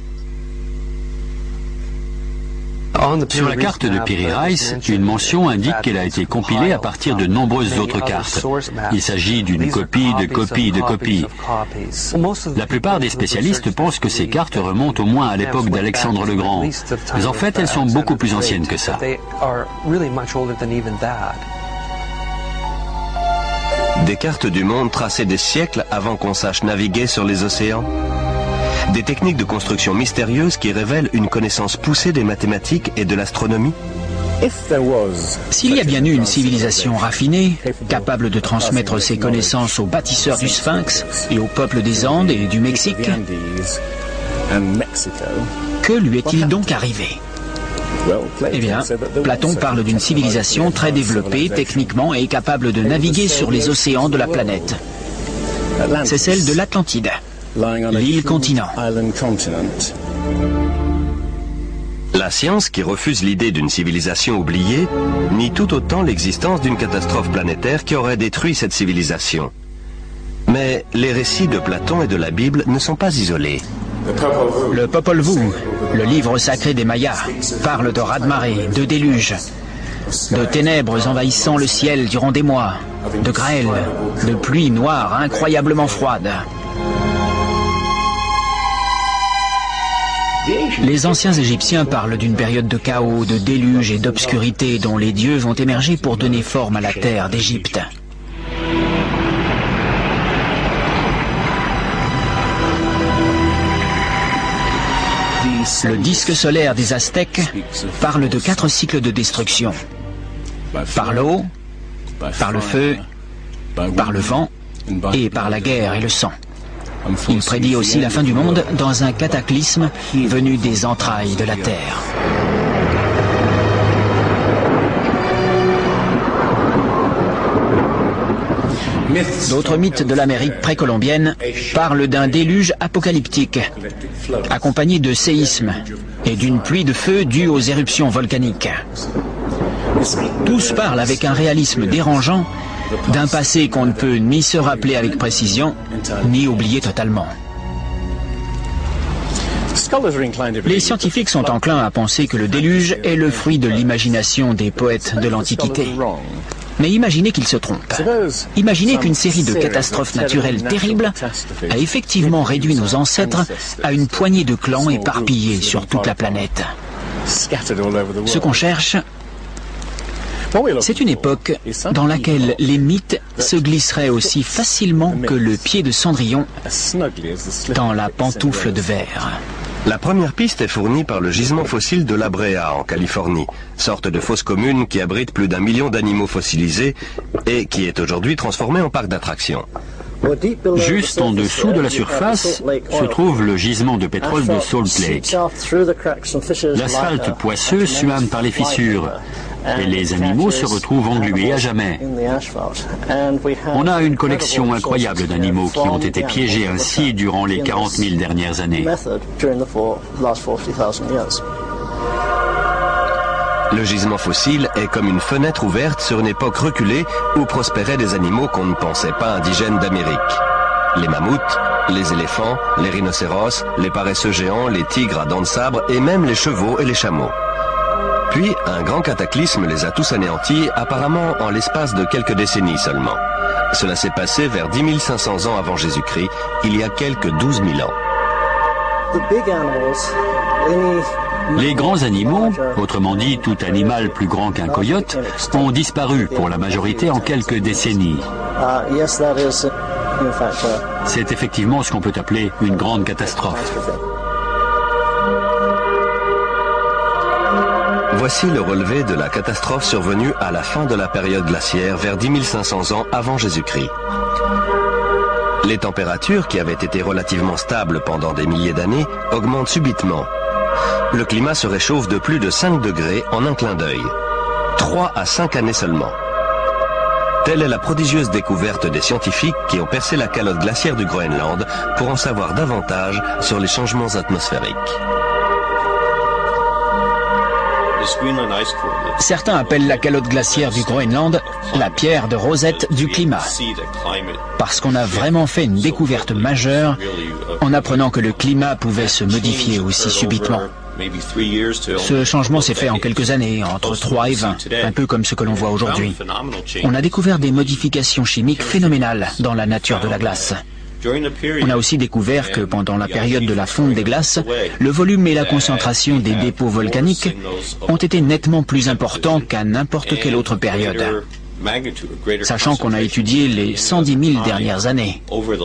Sur la carte de Piri Reis, une mention indique qu'elle a été compilée à partir de nombreuses autres cartes. Il s'agit d'une copie de copie de copie. La plupart des spécialistes pensent que ces cartes remontent au moins à l'époque d'Alexandre le Grand. Mais en fait, elles sont beaucoup plus anciennes que ça. Des cartes du monde tracées des siècles avant qu'on sache naviguer sur les océans. Des techniques de construction mystérieuses qui révèlent une connaissance poussée des mathématiques et de l'astronomie. S'il y a bien eu une civilisation raffinée, capable de transmettre ses connaissances aux bâtisseurs du Sphinx et aux peuples des Andes et du Mexique, que lui est-il donc arrivé? Eh bien, Platon parle d'une civilisation très développée techniquement et capable de naviguer sur les océans de la planète. C'est celle de l'Atlantide, l'île-continent. La science, qui refuse l'idée d'une civilisation oubliée, nie tout autant l'existence d'une catastrophe planétaire qui aurait détruit cette civilisation. Mais les récits de Platon et de la Bible ne sont pas isolés. Le Popol Vuh, le livre sacré des Mayas, parle de raz-de-marée, de déluge, de ténèbres envahissant le ciel durant des mois, de grêle, de pluie noire incroyablement froide. Les anciens Égyptiens parlent d'une période de chaos, de déluge et d'obscurité dont les dieux vont émerger pour donner forme à la terre d'Égypte. Le disque solaire des Aztèques parle de quatre cycles de destruction. Par l'eau, par le feu, par le vent et par la guerre et le sang. Il prédit aussi la fin du monde dans un cataclysme venu des entrailles de la Terre. D'autres mythes de l'Amérique précolombienne parlent d'un déluge apocalyptique, accompagné de séismes et d'une pluie de feu due aux éruptions volcaniques. Tous parlent avec un réalisme dérangeant d'un passé qu'on ne peut ni se rappeler avec précision, ni oublier totalement. Les scientifiques sont enclins à penser que le déluge est le fruit de l'imagination des poètes de l'Antiquité. Mais imaginez qu'ils se trompent. Imaginez qu'une série de catastrophes naturelles terribles a effectivement réduit nos ancêtres à une poignée de clans éparpillés sur toute la planète. Ce qu'on cherche, c'est une époque dans laquelle les mythes se glisseraient aussi facilement que le pied de Cendrillon dans la pantoufle de verre. La première piste est fournie par le gisement fossile de La Brea en Californie, sorte de fosse commune qui abrite plus d'un million d'animaux fossilisés et qui est aujourd'hui transformée en parc d'attractions. Juste en dessous de la surface se trouve le gisement de pétrole de Salt Lake. L'asphalte poisseux suinte par les fissures et les animaux se retrouvent englués à jamais. On a une collection incroyable d'animaux qui ont été piégés ainsi durant les quarante mille dernières années. Le gisement fossile est comme une fenêtre ouverte sur une époque reculée où prospéraient des animaux qu'on ne pensait pas indigènes d'Amérique. Les mammouths, les éléphants, les rhinocéros, les paresseux géants, les tigres à dents de sabre et même les chevaux et les chameaux. Puis, un grand cataclysme les a tous anéantis, apparemment en l'espace de quelques décennies seulement. Cela s'est passé vers dix mille cinq cents ans avant Jésus-Christ, il y a quelques douze mille ans. Les grands animaux, autrement dit tout animal plus grand qu'un coyote, ont disparu pour la majorité en quelques décennies. C'est effectivement ce qu'on peut appeler une grande catastrophe. Voici le relevé de la catastrophe survenue à la fin de la période glaciaire vers dix mille cinq cents ans avant Jésus-Christ. Les températures, qui avaient été relativement stables pendant des milliers d'années, augmentent subitement. Le climat se réchauffe de plus de cinq degrés en un clin d'œil. trois à cinq années seulement. Telle est la prodigieuse découverte des scientifiques qui ont percé la calotte glaciaire du Groenland pour en savoir davantage sur les changements atmosphériques. Certains appellent la calotte glaciaire du Groenland la pierre de Rosette du climat, parce qu'on a vraiment fait une découverte majeure en apprenant que le climat pouvait se modifier aussi subitement. Ce changement s'est fait en quelques années, entre trois et vingt, un peu comme ce que l'on voit aujourd'hui. On a découvert des modifications chimiques phénoménales dans la nature de la glace. On a aussi découvert que pendant la période de la fonte des glaces, le volume et la concentration des dépôts volcaniques ont été nettement plus importants qu'à n'importe quelle autre période, sachant qu'on a étudié les cent dix mille dernières années.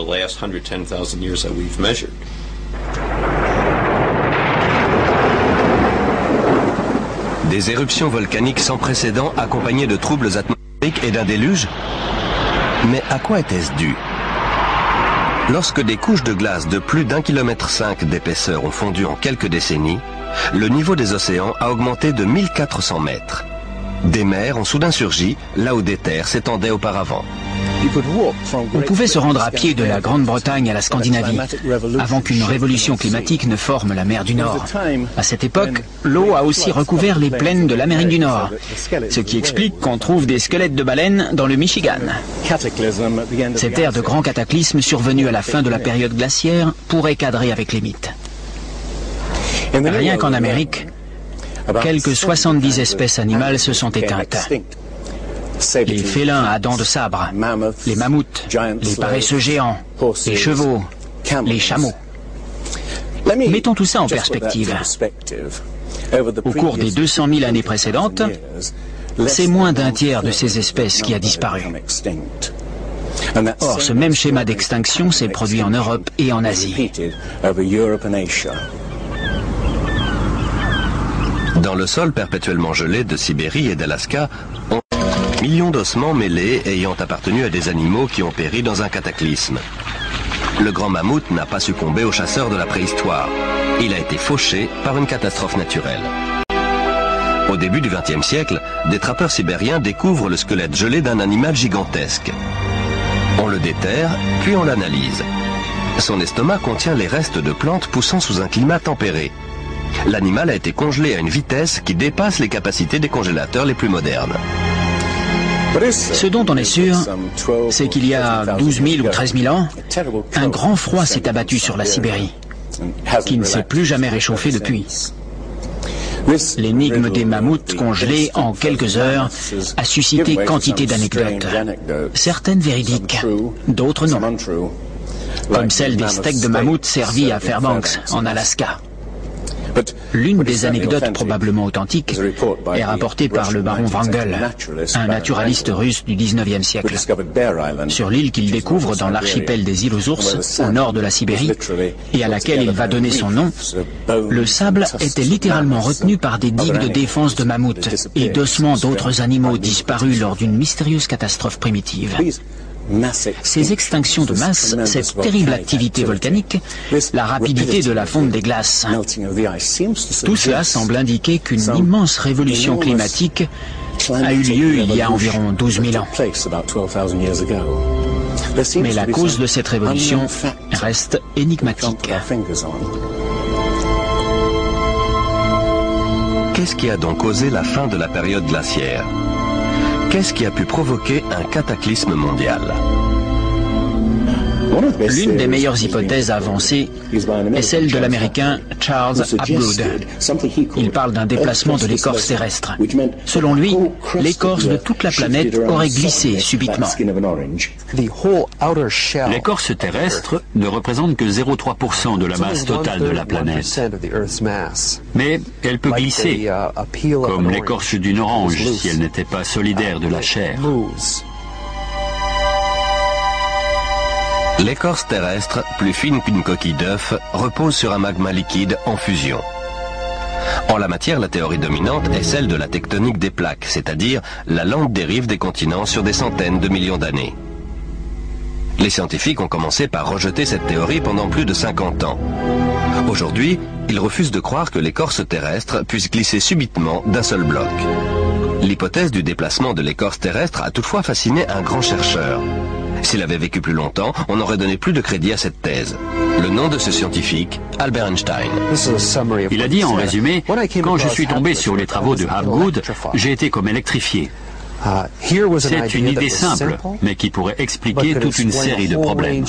Des éruptions volcaniques sans précédent accompagnées de troubles atmosphériques et d'un déluge? Mais à quoi était-ce dû? Lorsque des couches de glace de plus d'un kilomètre cinq d'épaisseur ont fondu en quelques décennies, le niveau des océans a augmenté de mille quatre cents mètres. Des mers ont soudain surgi là où des terres s'étendaient auparavant. On pouvait se rendre à pied de la Grande-Bretagne à la Scandinavie, avant qu'une révolution climatique ne forme la mer du Nord. À cette époque, l'eau a aussi recouvert les plaines de l'Amérique du Nord, ce qui explique qu'on trouve des squelettes de baleines dans le Michigan. Cette ère de grand cataclysme survenue à la fin de la période glaciaire pourrait cadrer avec les mythes. Rien qu'en Amérique, quelques soixante-dix espèces animales se sont éteintes. Les félins à dents de sabre, les mammouths, les paresseux géants, les chevaux, les chameaux. Mettons tout ça en perspective. Au cours des deux cent mille années précédentes, c'est moins d'un tiers de ces espèces qui a disparu. Or, ce même schéma d'extinction s'est produit en Europe et en Asie. Dans le sol perpétuellement gelé de Sibérie et d'Alaska, on trouve millions d'ossements mêlés ayant appartenu à des animaux qui ont péri dans un cataclysme. Le grand mammouth n'a pas succombé aux chasseurs de la préhistoire. Il a été fauché par une catastrophe naturelle. Au début du vingtième siècle, des trappeurs sibériens découvrent le squelette gelé d'un animal gigantesque. On le déterre, puis on l'analyse. Son estomac contient les restes de plantes poussant sous un climat tempéré. L'animal a été congelé à une vitesse qui dépasse les capacités des congélateurs les plus modernes. Ce dont on est sûr, c'est qu'il y a douze mille ou treize mille ans, un grand froid s'est abattu sur la Sibérie, qui ne s'est plus jamais réchauffé depuis. L'énigme des mammouths congelés en quelques heures a suscité quantité d'anecdotes, certaines véridiques, d'autres non, comme celle des steaks de mammouth servis à Fairbanks, en Alaska. L'une des anecdotes probablement authentiques est rapportée par le baron Wrangel, un naturaliste russe du dix-neuvième siècle. Sur l'île qu'il découvre dans l'archipel des îles aux ours, au nord de la Sibérie, et à laquelle il va donner son nom, le sable était littéralement retenu par des digues de défense de mammouths et d'ossements d'autres animaux disparus lors d'une mystérieuse catastrophe primitive. Ces extinctions de masse, cette terrible activité volcanique, la rapidité de la fonte des glaces, tout cela semble indiquer qu'une immense révolution climatique a eu lieu il y a environ douze mille ans. Mais la cause de cette révolution reste énigmatique. Qu'est-ce qui a donc causé la fin de la période glaciaire ? Qu'est-ce qui a pu provoquer un cataclysme mondial? L'une des meilleures hypothèses avancées est celle de l'Américain Charles Hapgood. Il parle d'un déplacement de l'écorce terrestre. Selon lui, l'écorce de toute la planète aurait glissé subitement. L'écorce terrestre ne représente que zéro virgule trois pour cent de la masse totale de la planète. Mais elle peut glisser, comme l'écorce d'une orange si elle n'était pas solidaire de la chair. L'écorce terrestre, plus fine qu'une coquille d'œuf, repose sur un magma liquide en fusion. En la matière, la théorie dominante est celle de la tectonique des plaques, c'est-à-dire la lente dérive des continents sur des centaines de millions d'années. Les scientifiques ont commencé par rejeter cette théorie pendant plus de cinquante ans. Aujourd'hui, ils refusent de croire que l'écorce terrestre puisse glisser subitement d'un seul bloc. L'hypothèse du déplacement de l'écorce terrestre a toutefois fasciné un grand chercheur. S'il avait vécu plus longtemps, on aurait donné plus de crédit à cette thèse. Le nom de ce scientifique, Albert Einstein. Il a dit en résumé, quand je suis tombé sur les travaux de Hapgood, j'ai été comme électrifié. C'est une idée simple, mais qui pourrait expliquer toute une série de problèmes.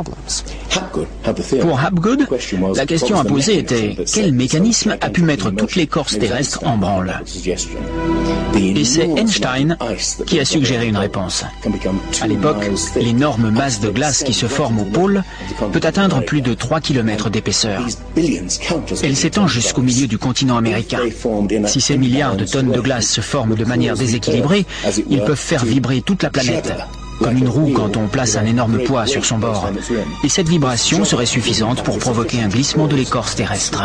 Pour Hapgood, la question à poser était quel mécanisme a pu mettre toute l'écorce terrestre en branle? Et c'est Einstein qui a suggéré une réponse. À l'époque, l'énorme masse de glace qui se forme au pôle peut atteindre plus de trois kilomètres d'épaisseur. Elle s'étend jusqu'au milieu du continent américain. Si ces milliards de tonnes de glace se forment de manière déséquilibrée, ils peuvent faire vibrer toute la planète, comme une roue quand on place un énorme poids sur son bord. Et cette vibration serait suffisante pour provoquer un glissement de l'écorce terrestre.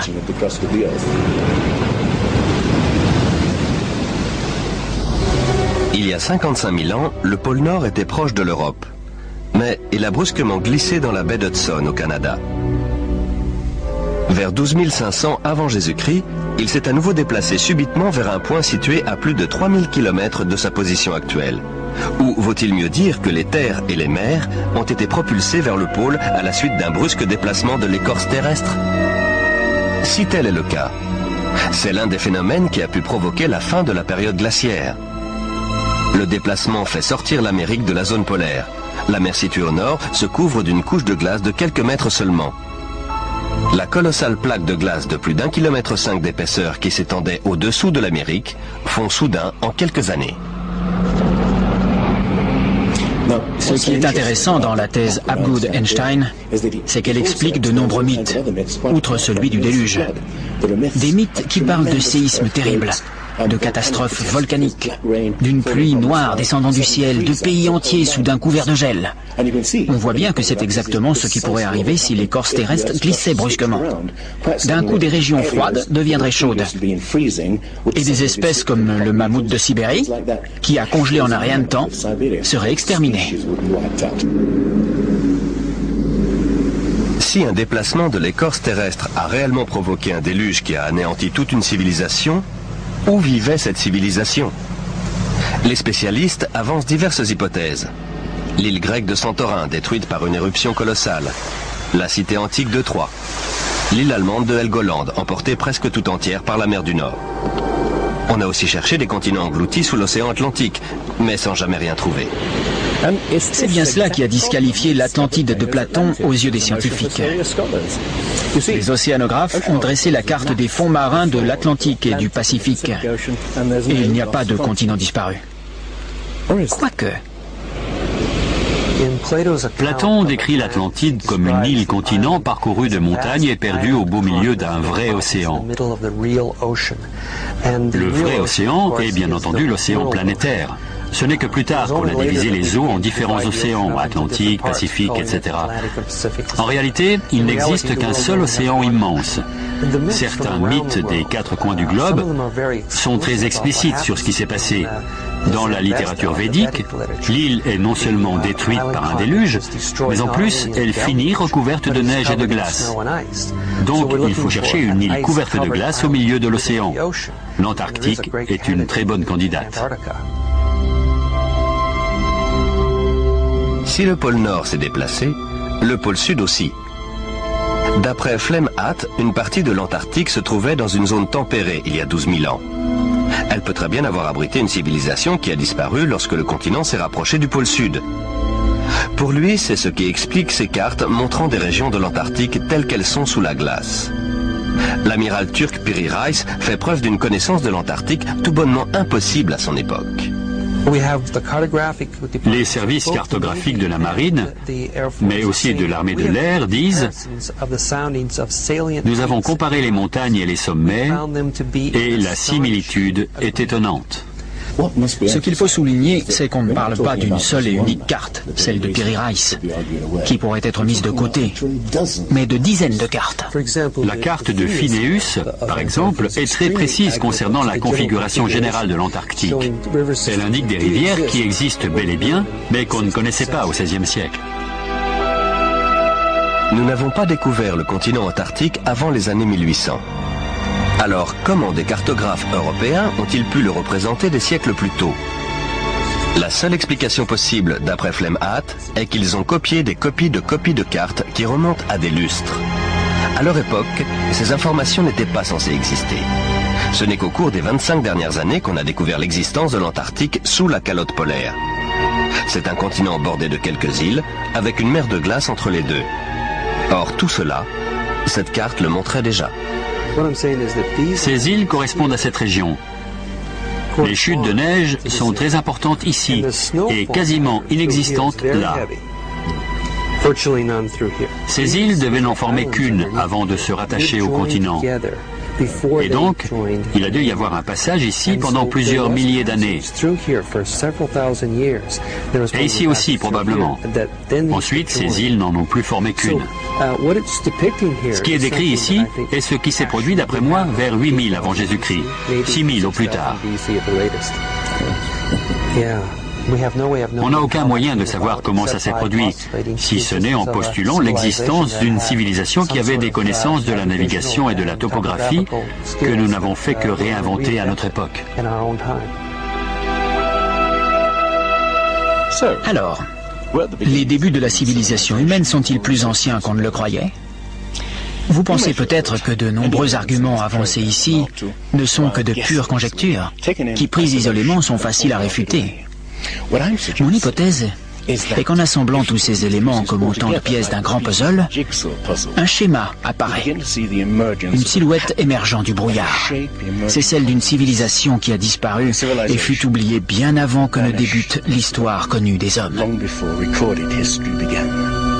Il y a cinquante-cinq mille ans, le pôle Nord était proche de l'Europe. Mais il a brusquement glissé dans la baie d'Hudson au Canada. Vers douze mille cinq cents avant Jésus-Christ, il s'est à nouveau déplacé subitement vers un point situé à plus de trois mille kilomètres de sa position actuelle. Ou vaut-il mieux dire que les terres et les mers ont été propulsés vers le pôle à la suite d'un brusque déplacement de l'écorce terrestre? Si tel est le cas, c'est l'un des phénomènes qui a pu provoquer la fin de la période glaciaire. Le déplacement fait sortir l'Amérique de la zone polaire. La mer située au nord se couvre d'une couche de glace de quelques mètres seulement. La colossale plaque de glace de plus d'un kilomètre cinq d'épaisseur qui s'étendait au-dessous de l'Amérique fond soudain en quelques années. Ce qui est intéressant dans la thèse Hapgood-Einstein, c'est qu'elle explique de nombreux mythes, outre celui du déluge. Des mythes qui parlent de séismes terribles, de catastrophes volcaniques, d'une pluie noire descendant du ciel, de pays entiers soudain couverts de gel. On voit bien que c'est exactement ce qui pourrait arriver si l'écorce terrestre glissait brusquement. D'un coup, des régions froides deviendraient chaudes. Et des espèces comme le mammouth de Sibérie, qui a congelé en un rien de temps, seraient exterminées. Si un déplacement de l'écorce terrestre a réellement provoqué un déluge qui a anéanti toute une civilisation, où vivait cette civilisation? Les spécialistes avancent diverses hypothèses. L'île grecque de Santorin, détruite par une éruption colossale. La cité antique de Troie. L'île allemande de Helgoland, emportée presque tout entière par la mer du Nord. On a aussi cherché des continents engloutis sous l'océan Atlantique, mais sans jamais rien trouver. C'est bien cela qui a disqualifié l'Atlantide de Platon aux yeux des scientifiques. Les océanographes ont dressé la carte des fonds marins de l'Atlantique et du Pacifique. Et il n'y a pas de continent disparu. Quoique... Platon décrit l'Atlantide comme une île-continent parcourue de montagnes et perdue au beau milieu d'un vrai océan. Le vrai océan est bien entendu l'océan planétaire. Ce n'est que plus tard qu'on a divisé les eaux en différents océans, Atlantique, Pacifique, et cetera. En réalité, il n'existe qu'un seul océan immense. Certains mythes des quatre coins du globe sont très explicites sur ce qui s'est passé. Dans la littérature védique, l'île est non seulement détruite par un déluge, mais en plus, elle finit recouverte de neige et de glace. Donc, il faut chercher une île couverte de glace au milieu de l'océan. L'Antarctique est une très bonne candidate. Si le pôle Nord s'est déplacé, le pôle Sud aussi. D'après Flemhatt, une partie de l'Antarctique se trouvait dans une zone tempérée il y a douze mille ans. Elle peut très bien avoir abrité une civilisation qui a disparu lorsque le continent s'est rapproché du pôle Sud. Pour lui, c'est ce qui explique ces cartes montrant des régions de l'Antarctique telles qu'elles sont sous la glace. L'amiral turc Piri Reis fait preuve d'une connaissance de l'Antarctique tout bonnement impossible à son époque. Les services cartographiques de la marine, mais aussi de l'armée de l'air, disent « Nous avons comparé les montagnes et les sommets et la similitude est étonnante. » Ce qu'il faut souligner, c'est qu'on ne parle pas d'une seule et unique carte, celle de Piri Reis, qui pourrait être mise de côté, mais de dizaines de cartes. La carte de Phineus, par exemple, est très précise concernant la configuration générale de l'Antarctique. Elle indique des rivières qui existent bel et bien, mais qu'on ne connaissait pas au seizième siècle. Nous n'avons pas découvert le continent antarctique avant les années mille huit cents. Alors, comment des cartographes européens ont-ils pu le représenter des siècles plus tôt? La seule explication possible, d'après Flemhatt, est qu'ils ont copié des copies de copies de cartes qui remontent à des lustres. À leur époque, ces informations n'étaient pas censées exister. Ce n'est qu'au cours des vingt-cinq dernières années qu'on a découvert l'existence de l'Antarctique sous la calotte polaire. C'est un continent bordé de quelques îles, avec une mer de glace entre les deux. Or, tout cela, cette carte le montrait déjà. Ces îles correspondent à cette région. Les chutes de neige sont très importantes ici et quasiment inexistantes là. Ces îles devaient n'en former qu'une avant de se rattacher au continent. Et donc, il a dû y avoir un passage ici pendant plusieurs milliers d'années. Et ici aussi, probablement. Ensuite, ces îles n'en ont plus formé qu'une. Ce qui est décrit ici est ce qui s'est produit, d'après moi, vers huit mille avant Jésus-Christ, six mille au plus tard. On n'a aucun moyen de savoir comment ça s'est produit, si ce n'est en postulant l'existence d'une civilisation qui avait des connaissances de la navigation et de la topographie que nous n'avons fait que réinventer à notre époque. Alors, les débuts de la civilisation humaine sont-ils plus anciens qu'on ne le croyait? Vous pensez peut-être que de nombreux arguments avancés ici ne sont que de pures conjectures, qui prises isolément sont faciles à réfuter. Mon hypothèse est qu'en assemblant tous ces éléments comme autant de pièces d'un grand puzzle, un schéma apparaît, une silhouette émergeant du brouillard. C'est celle d'une civilisation qui a disparu et fut oubliée bien avant que ne débute l'histoire connue des hommes.